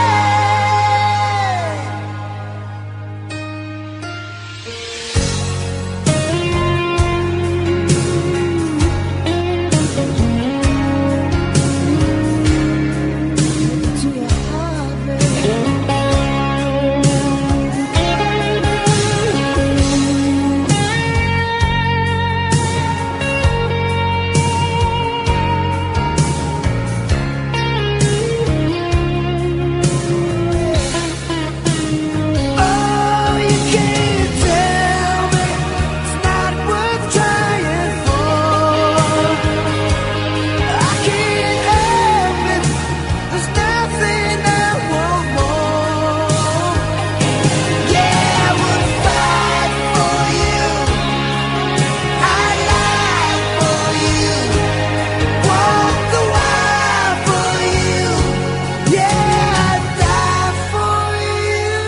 To your heart, baby. Oh, you can't tell me it's not worth trying for. I can't help it, there's nothing I want more. Yeah, I would fight for you, I'd lie for you, walk the wire for you. Yeah, I'd die for you.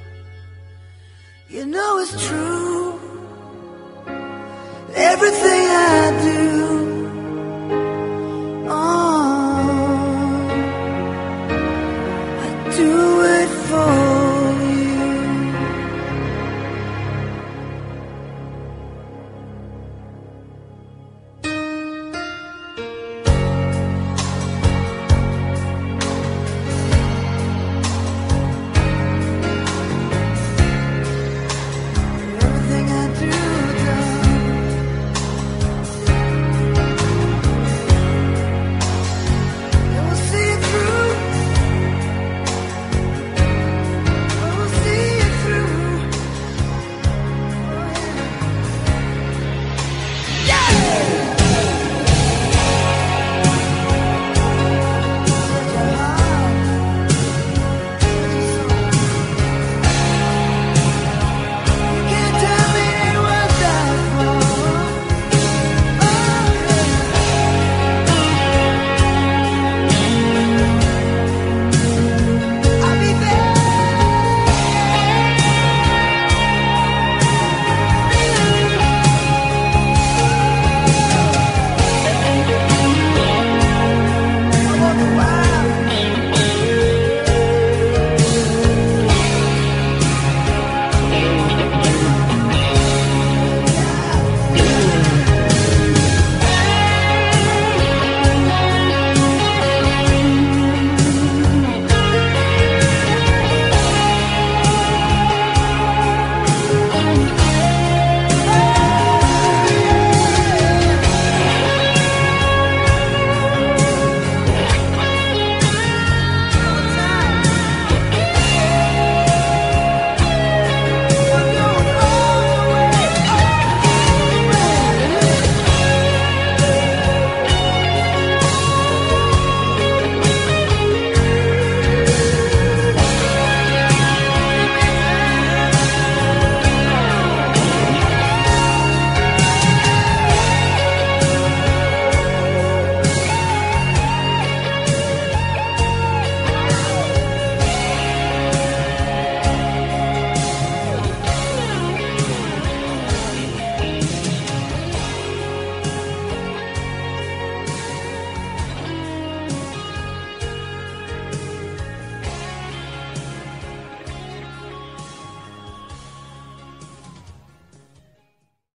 You know it's true. Everything